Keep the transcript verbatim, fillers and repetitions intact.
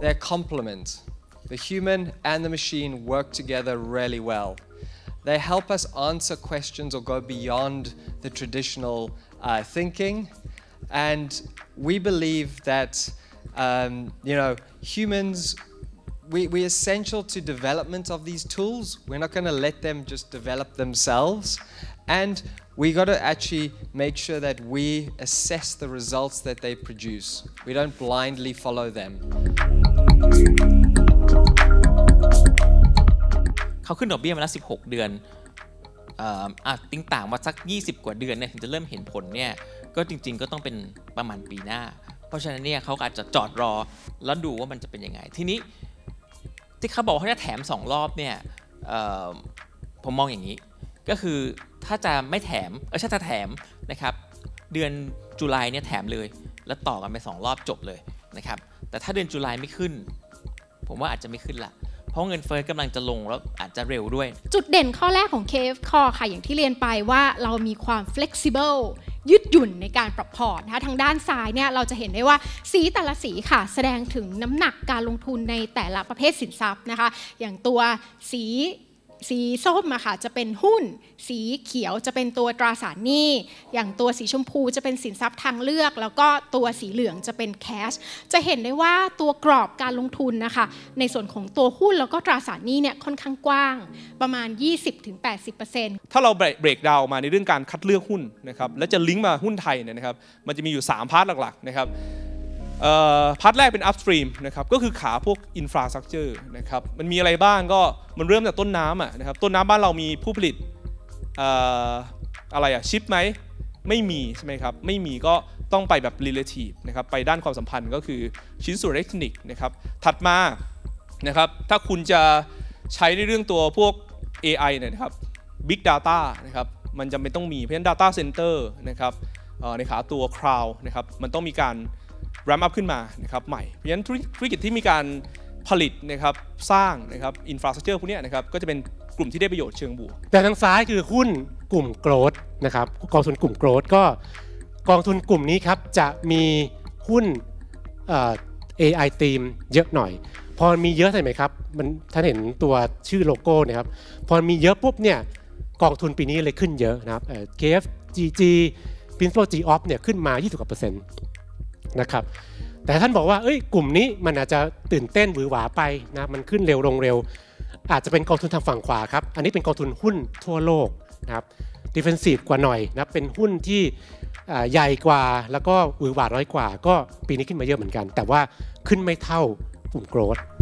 they're complement. The human and the machine work together really well. They help us answer questions or go beyond the traditional uh, thinking, and we believe that um, you know humans we we're essential to development of these tools. We're not going to let them just develop themselves, and we got to actually make sure that we assess the results that they produce. We don't blindly follow them. เขาขึ้นดอกเบี้ยมาแล้วสิบหกเดือนอ่ะติ้งต่างมาสักยี่สิบกว่าเดือนเนี่ยถึงจะเริ่มเห็นผลเนี่ยก็จริงๆก็ต้องเป็นประมาณปีหน้าเพราะฉะนั้นเนี่ยเขาอาจจะจอดรอแล้วดูว่ามันจะเป็นยังไงทีนี้ที่เขาบอกว่าจะแถมสองรอบเนี่ยผมมองอย่างนี้ก็คือถ้าจะไม่แถมเออถ้าจะแถมนะครับเดือนตุลาเนี่ยแถมเลยแล้วต่อกันไปสองรอบจบเลยนะครับแต่ถ้าเดือนตุลาไม่ขึ้นผมว่าอาจจะไม่ขึ้นละเพราะเงินเฟ้อกำลังจะลงแล้วอาจจะเร็วด้วยจุดเด่นข้อแรกของ เค เอฟ Core ค่ะอย่างที่เรียนไปว่าเรามีความ flexible ยืดหยุ่นในการปรับพอร์ตนะคะทางด้านซ้ายเนี่ยเราจะเห็นได้ว่าสีแต่ละสีค่ะแสดงถึงน้ำหนักการลงทุนในแต่ละประเภทสินทรัพย์นะคะอย่างตัวสีสีส้มอะค่ะจะเป็นหุ้นสีเขียวจะเป็นตัวตราสารหนี้อย่างตัวสีชมพูจะเป็นสินทรัพย์ทางเลือกแล้วก็ตัวสีเหลืองจะเป็นแคชจะเห็นได้ว่าตัวกรอบการลงทุนนะคะในส่วนของตัวหุ้นแล้วก็ตราสารหนี้เนี่ยค่อนข้างกว้างประมาณ ยี่สิบถึงแปดสิบเปอร์เซ็นต์ถ้าเราเบรกดาวน์มาในเรื่องการคัดเลือกหุ้นนะครับและจะลิงก์มาหุ้นไทยเนี่ยนะครับมันจะมีอยู่สามพาร์ทหลักๆนะครับพาร์ทแรกเป็น upstream นะครับก็คือขาพวก infrastructure นะครับมันมีอะไรบ้างก็มันเริ่มจากต้นน้ำอ่ะนะครับต้นน้ำบ้านเรามีผู้ผลิตอะไรอ่ะชิปไหมไม่มีใช่ไหมครับไม่มีก็ต้องไปแบบ relative นะครับไปด้านความสัมพันธ์ก็คือชิ้นส่วนอิเล็กทรอนิกส์นะครับถัดมานะครับถ้าคุณจะใช้ในเรื่องตัวพวก เอ ไอ เนี่ยนะครับ Big Data นะครับมันจำเป็นต้องมีเพราะฉะนั้น Data Center นะครับในขาตัว Cloud นะครับมันต้องมีการramp up ขึ้นมานะครับใหม่เพราะฉะนั้นธุรกิจที่มีการผลิตนะครับสร้างนะครับอินฟราสตรัคเจอร์พวกนี้นะครับก็จะเป็นกลุ่มที่ได้ประโยชน์เชิงบวกแต่ทางซ้ายคือหุ้นกลุ่มโกรทนะครับกองทุนกลุ่มโกรทก็กองทุนกลุ่มนี้ครับจะมีหุ้น เอ ไอ ทีมเยอะหน่อยพอมีเยอะใช่ไหมครับมันท่านเห็นตัวชื่อโลโก้นะครับพอมีเยอะปุ๊บเนี่ยกองทุนปีนี้เลยขึ้นเยอะนะครับ เค เอฟ จี จี Principal G Off เนี่ยขึ้นมา ยี่สิบกว่าเปอร์เซ็นต์นะครับแต่ท่านบอกว่าเอ้ยกลุ่มนี้มันอาจจะตื่นเต้นหวือหวาไปนะมันขึ้นเร็วลงเร็วอาจจะเป็นกองทุนทางฝั่งขวาครับอันนี้เป็นกองทุนหุ้นทั่วโลกนะครับดิเฟนซีฟกว่าหน่อยนะเป็นหุ้นที่ใหญ่กว่าแล้วก็หวือหวาน้อยกว่าก็ปีนี้ขึ้นมาเยอะเหมือนกันแต่ว่าขึ้นไม่เท่ากลุ่มโกรท